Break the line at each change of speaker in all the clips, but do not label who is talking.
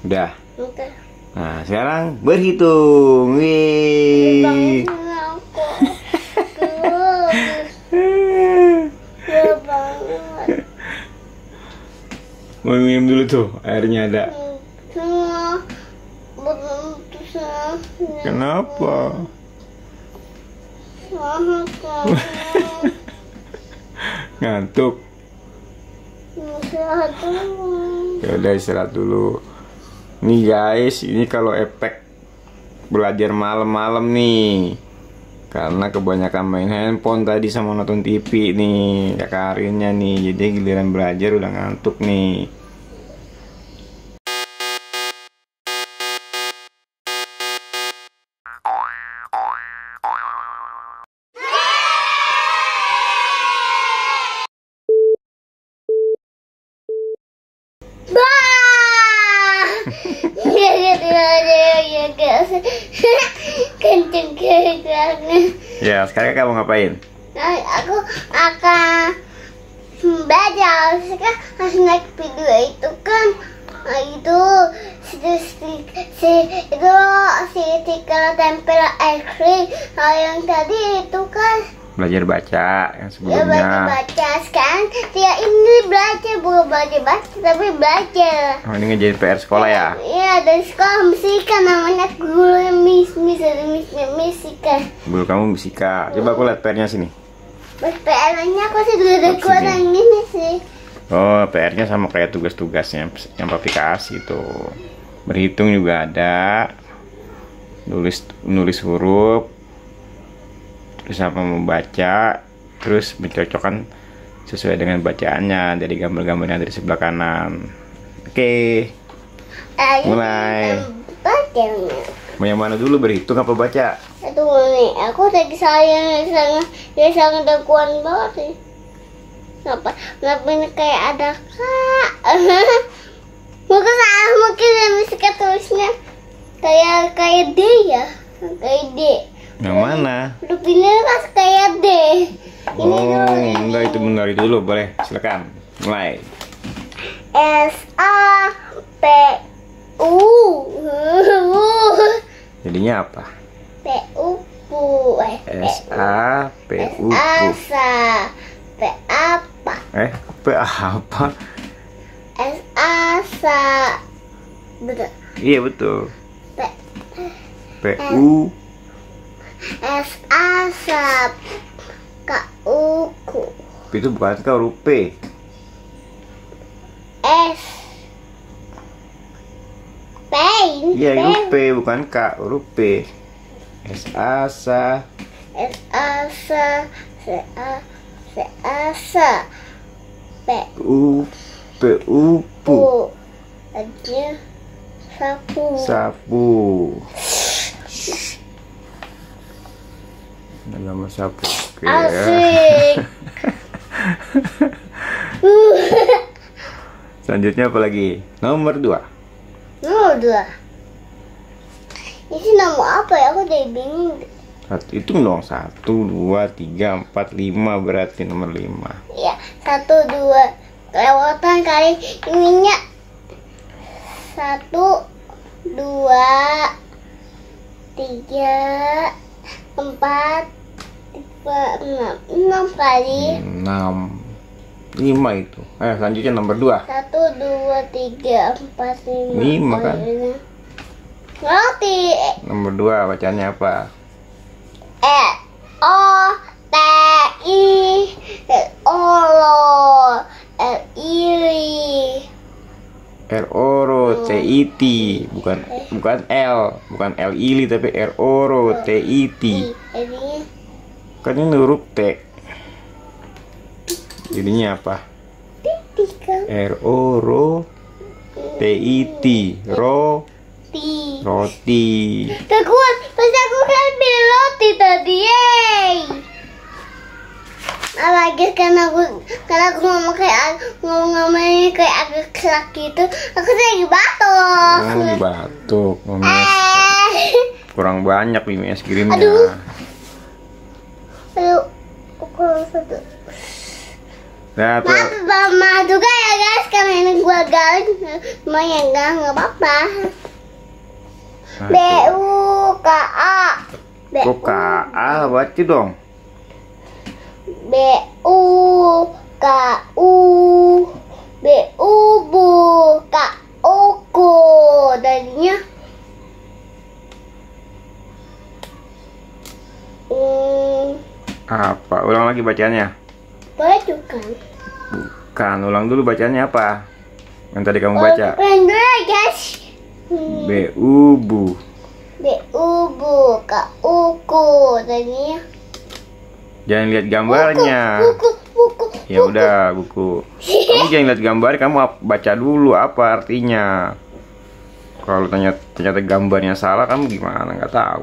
Udah.
Udah.
Nah, sekarang berhitung. Wih.
Banget.
Mau minum dulu tuh, airnya ada.
Semua belum bisa.
Kenapa? Ngantuk.
Istirahat dulu.
Ya udah istirahat dulu. Nih guys, ini kalau efek belajar malam-malam nih. Karena kebanyakan main handphone tadi sama nonton TV nih, ya Karinnya nih. Jadi giliran belajar udah ngantuk nih.
Kenceng banget.
Ya, sekarang kamu ngapain?
Aku akan belajar. Sekarang harus naik video itu kan. Itu si kalau tempel air krim. Yang tadi itu kan
Belajar baca yang
ya
sebelumnya.
baca. Sekarang dia ini belajar, bukan belajar baca tapi belajar.
Oh, ini ngerjain PR sekolah ya?
Iya, dari sekolah musika, namanya guru musika.
Guru kamu fisika. Coba aku lihat PR-nya sini.
PR-nya aku sih udah kurang ini sih.
Oh, PR-nya sama kayak tugas-tugasnya yang papi kasih tuh. Berhitung juga ada. Nulis huruf. Terus apa membaca. Terus mencocokkan sesuai dengan bacaannya dari gambar-gambar yang ada di sebelah kanan. Oke. Mulai.
Baca.
Mau yang mana dulu, berhitung apa baca?
Itu nih, aku lagi sangat daguan banget sih. Kenapa ini kayak ada kak? Mungkin salah, mungkin yang musika tulisnya kayak D ya, kayak D.
Yang mana?
Lupinnya kan kayak D. Ini
Oh,
dulu.
enggak, itu benar dulu, boleh. Silakan. Mulai.
SAPU.
Jadinya apa?
PU.
SAPU.
Asa. P apa?
P apa?
Asa. Betul.
Iya betul.
P.
PU.
Asa. Kauku.
Itu bukan K, huruf P.
S. Pain.
Iya, huruf P, bukan K, huruf P. Asa.
Asa. Asa.
PU. PU. Pu.
Aja. Sapu.
Sapu. Nama sapu. Oke ya.
Asik.
Selanjutnya apa lagi? Nomor 2.
Nomor 2. Ini nomor apa ya? Aku jadi bingung.
Hitung dong. 1, 2, 3, 4, 5 berarti nomor 5.
Ya, 1, 2. Kelewatan kali ininya. 1, 2, 3, 4, 5, 6 kali.
6, 5 itu. Selanjutnya nomor 2.
1, 2, 3, 4, 5.
5 kan?
Ngerti.
Nomor 2 bacanya apa?
LOTI Olo LIRI
R-O-R-O T-I-T, bukan L, bukan L-I-L-I tapi R-O-R-O T-I-T.
Ini
Kan ini huruf T. Jadinya apa?
titik kan?
R-O-R-O T-I-T, roti.
Teguan, pas aku kan bilang roti tadi, yeay. Lagi karena aku ngomongnya kayak agak kerak gitu, aku lagi batuk.
Batuk, kurang banyak IMS kirimnya.
Aduh, kurang satu.
Nah, tuh.
Maaf juga ya guys, karena ini gua galin. Semuanya nggak apa-apa.
Nah,
B U K A.
kok KA baca dong.
B U K U. B U bu K U ku. Tadinya
Apa? Ulang lagi bacaannya.
baju kan.
Bukan, ulang dulu bacaannya apa? Yang tadi kamu baca.
Dulu ya guys.
B U bu.
B U bu K U ku. Tadinya
Jangan lihat gambarnya.
buku.
Ya udah, buku. Kamu jangan lihat gambar, kamu baca dulu apa artinya. Kalau ternyata gambarnya salah, kamu gimana? Nggak tahu.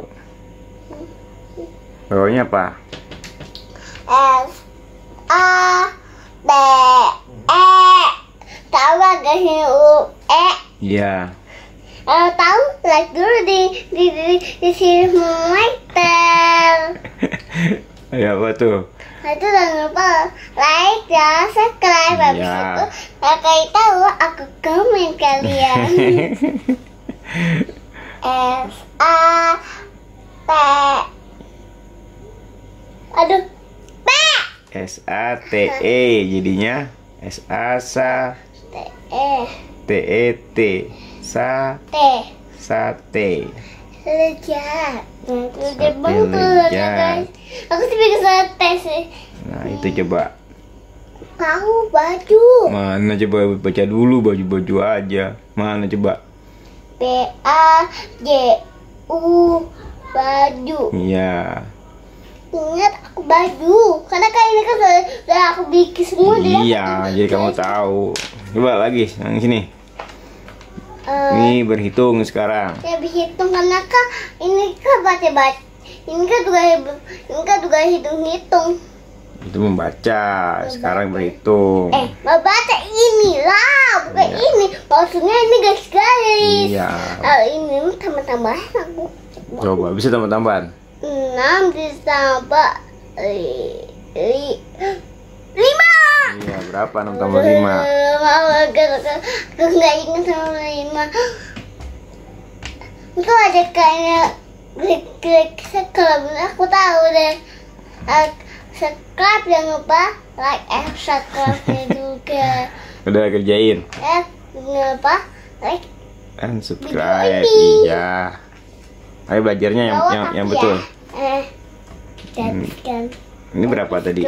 Bawahnya apa?
S A T E. Tahu gak guys ini U E?
Iya.
Tahu like dulu di sini meter.
Ya apa tuh?
Itu jangan lupa like ya, subscribe. Habis
Iya.
itu kakak tahu aku komen kalian. S A T. Aduh, P.
S A T E jadinya S A sa
T E
T E T sa
T.
sate.
Lejat. Nah, itu
Sate
dia banget
lejat.
guys. Aku sih bikin sate sih.
Nah itu coba.
Tahu baju.
Mana coba baca dulu baju-baju aja. Mana coba?
B A J U baju.
Iya.
Ingat aku baju. Karena kayak ini kan sudah aku bikin semua dia.
Iya, jadi kamu tahu. Coba lagi yang sini. Ini berhitung sekarang.
Ya berhitung karena kan ini kan baca. Ini kan juga hitung-hitung.
Itu membaca, sekarang berhitung.
Membaca ini lah, bukan
Iya.
ini. Maksudnya ini guys.
Iya.
Ini tambah-tambahan aku.
Coba bisa tambah-tambahan.
6 ditambah 5.
Iya, berapa 6 tambah 5?
Aku nggak ingat sama 5. Itu ada kayaknya klik kalau aku tahu deh. Subscribe, jangan lupa like subscribe juga.
Udah kerjain.
Jangan lupa like.
And subscribe.
Video ini.
Iya. Ayo belajarnya yang betul.
Dan
Ini berapa tadi?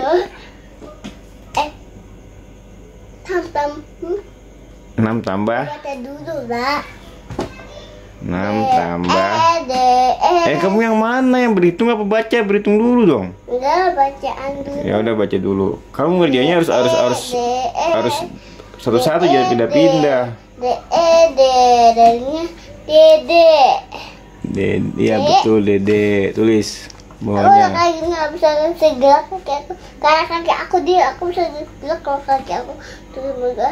tam
6 tambah
baca dulu lah.
6 tambah. Kamu yang mana? Yang berhitung apa baca? Berhitung dulu dong.
Enggak, bacaan dulu.
Ya udah baca dulu. Kamu ngerjainnya harus satu-satu, jangan pindah-pindah.
Darinya Dede.
Iya betul, Dede. Tulis
Aku
bawahnya.
kayak gini nggak bisa gerak kaki aku. Karena kaki aku aku bisa gerak kalau kaki aku terus bergerak.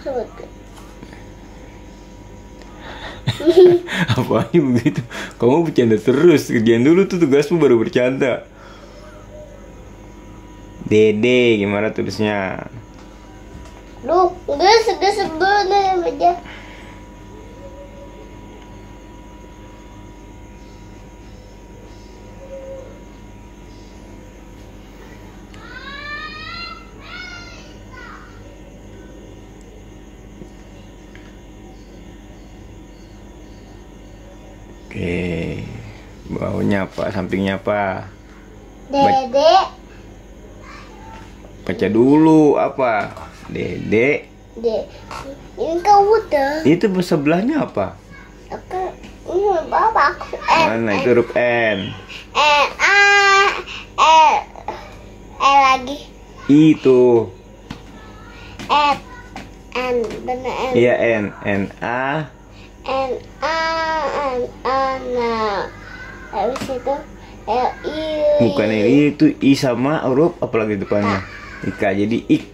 Apanya begitu? Kamu bercanda terus. Kerjain dulu tuh tugasmu baru bercanda. Dede gimana tulisnya?
Duh, udah sebel deh aja.
Oke. Bawahnya apa? Sampingnya apa?
Dede.
Baca dulu apa? Dede.
Ini kan udah.
Itu sebelahnya apa?
Aku ini bapak aku.
Mana itu huruf N?
Lagi.
Itu.
N bener N.
Iya N. N-A.
Nah. Habis itu L-I.
Bukan ini, itu I sama huruf apalagi depannya? Ika, jadi ik.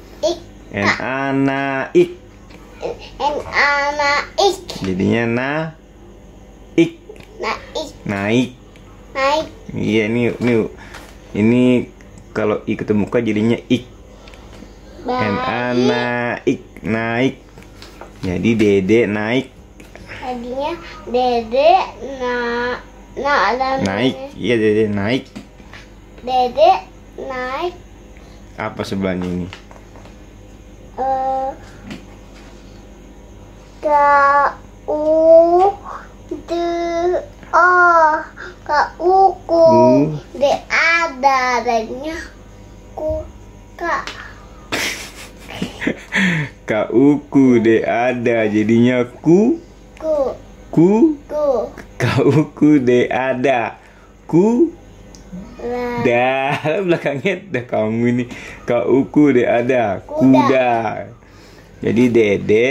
N-A-Na ik.
N-A-Na ik.
Jadinya ik. Naik.
Naik.
Iya ini kalau I ketemu K jadinya ik. Na naik, naik. Jadi Dede naik.
Tadinya Dede
Naik. Iya, Dede naik.
Dede naik
Apa sebelahnya ini?
Kuku de ada adanya kuka.
Kauku de ada jadinya ku. Kauku de ada ku. Dah belakangnya dah kamu ini. Kauku de ada kuda. Jadi Dede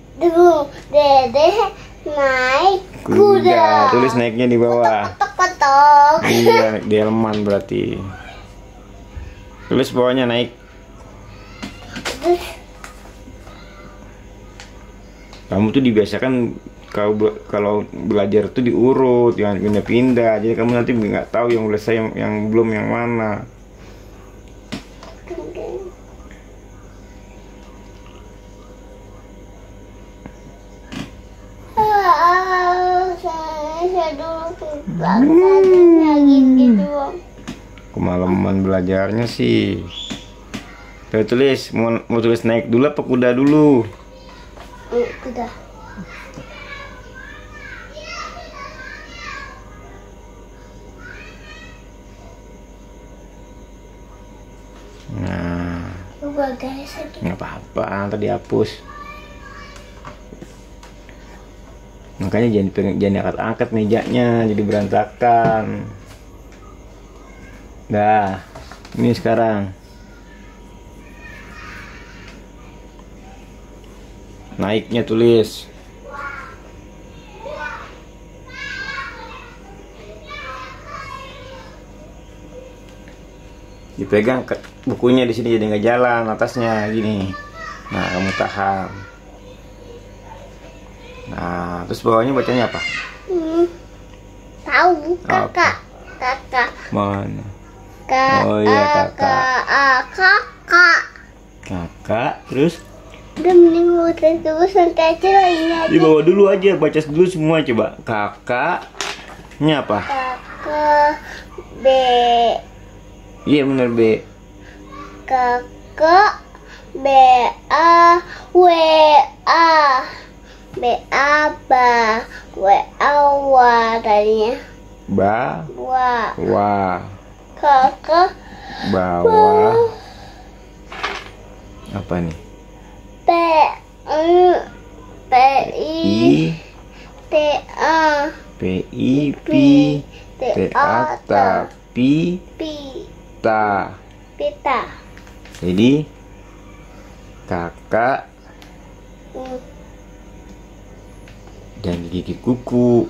Naik kuda.
Tulis naiknya di bawah.
Kotok.
Iya, delman berarti. Tulis bawahnya naik. Kamu tuh dibiasakan kalau belajar tuh diurut, jangan pindah-pindah. Jadi kamu nanti nggak tahu yang udah saya yang belum yang mana.
Saya dulu gitu.
Kemalaman belajarnya sih. Tulis mau tulis naik dulu apa kuda dulu?
Kuda.
Nah,
Guys,
nggak apa-apa, ntar dihapus. Makanya jangan angkat-angkat mejanya, jadi berantakan. Dah, ini sekarang naiknya tulis. Dipegang bukunya di sini jadi nggak jalan atasnya gini. Nah, kamu tahan. Nah, terus bawahnya bacanya apa?
Tahu kakak. Kakak.
Mana?
Kakak.
Oh iya, kakak.
Kakak.
Kakak, terus
Udah mending mau tes dulu santai aja lah ini aja.
di bawah dulu aja, baca dulu semua coba. Kakaknya apa?
Kakak B.
Iya bener B.
Kakak B A W A. B A ba. W A wa tadinya.
Ba.
Wa.
Wa.
Kakak
Bawah. Apa nih?
P I T A.
P I P T A ta pi ta.
Pita.
Jadi kakak dan gigi kuku.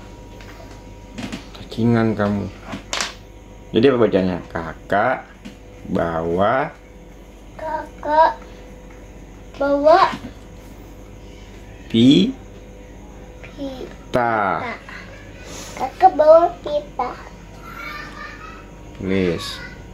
Cacingan kamu. Jadi apa bacanya? Kakak bawa.
Kakak bawa
Pita.
Kakak bawa pita.
Tulis.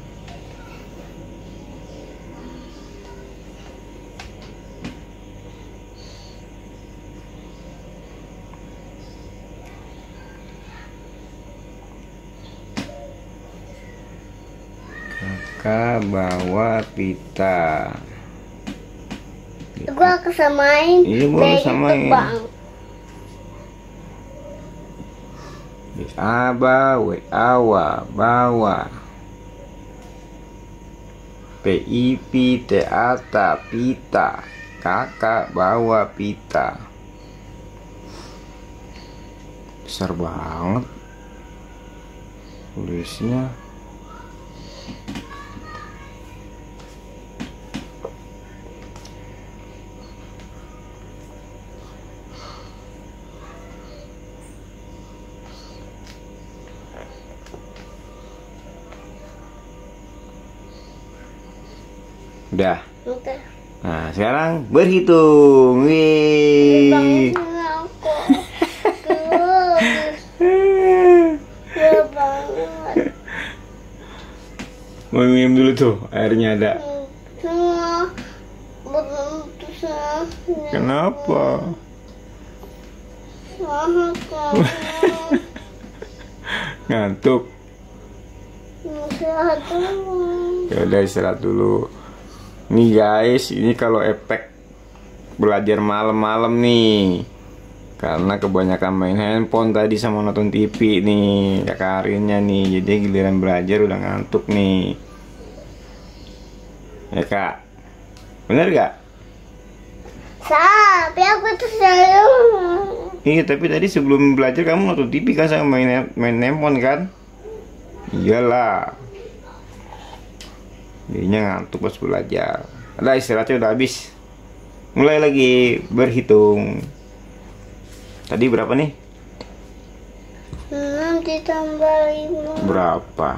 Kakak bawa pita.
Gua kesamain.
Iya, boleh samain. Aba, we awa, bawa. PIP teata pita. Kakak bawa pita. Besar banget tulisnya. Udah.
Oke.
Nah, sekarang berhitung. Wih.
Gua banget.
Mau minum dulu tuh, airnya ada. Kenapa? Ngantuk.
Istirahat dulu.
Ya udah istirahat dulu. Nih guys, ini kalau efek belajar malam-malam nih. Karena kebanyakan main handphone tadi sama nonton TV nih, kakak Arinnya nih. Jadi giliran belajar udah ngantuk nih. Ya kak, bener gak?
Tapi aku tuh selalu.
Iya, tapi tadi sebelum belajar kamu nonton TV kan sama main handphone kan? Iyalah. Jadinya ngantuk pas belajar. Ada istirahatnya udah habis. Mulai lagi berhitung. Tadi berapa nih?
6 ditambah 5.
Berapa?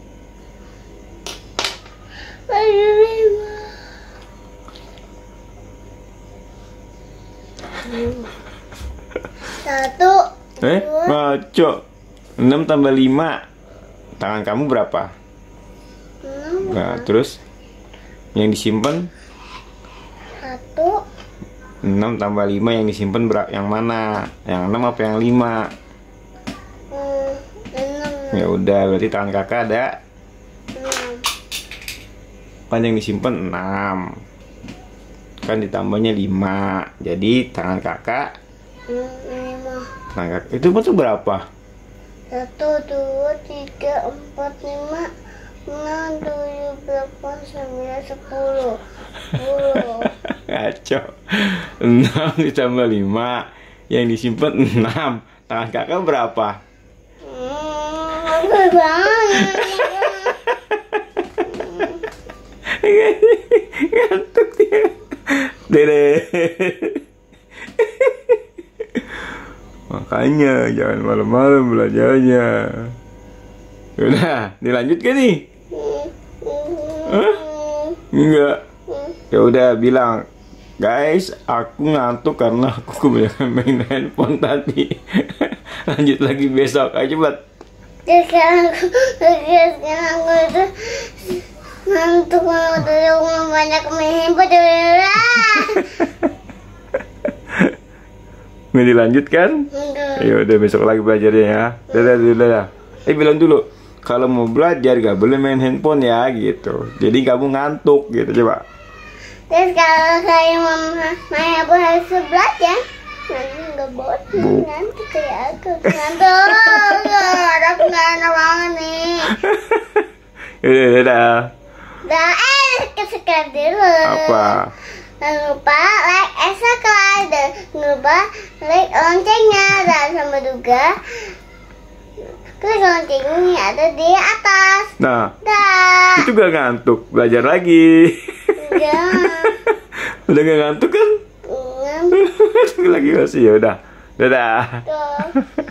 Ayo 5. 1
Ngaco. 6 tambah 5. Tangan kamu berapa?
6.
Nah, terus yang disimpan
1.
6 tambah 5 yang disimpan yang mana? Yang 6 apa yang 5?
6.
Ya udah, berarti tangan kakak ada
6.
kan yang disimpan 6. Kan ditambahnya 5. Jadi tangan kakak
5.
Tangan kakak itu betul berapa?
1, 2, 3, 4, 5, 6, 7, 8, 9, 10. 10.
Ngaco. 6 ditambah 5 yang disimpan 6. Tangan kakak berapa?
Apa banget.
Ngantuk dia. Dede. Makanya jangan malam-malam belajarnya. Udah, dilanjut kan nih? Hah? Enggak. Ya udah bilang, guys, aku ngantuk karena aku kebanyakan main handphone tadi. Lanjut lagi besok. Ayo cepat.
Sekarang aku itu ngantuk udah banyak main handphone.
Mau dilanjutkan? Ya udah besok lagi belajarnya ya. Dadah. Bilang dulu, kalau mau belajar gak boleh main handphone ya gitu. Jadi kamu ngantuk gitu, coba.
Terus kalau saya main apa harus belajar, nanti nggak boleh, nanti kayak aku ngantuk. Aku nggak enak banget nih.
Dadah.
Sekarang dulu.
Apa?
Jangan lupa like, subscribe, dan jangan lupa like loncengnya, dan sama juga klik loncengnya ada di atas.
Nah,
Dah.
itu gak ngantuk, belajar lagi.
Enggak.
Udah gak ngantuk kan?
Enggak.
Lagi masih ya udah. Dadah.
Tuh.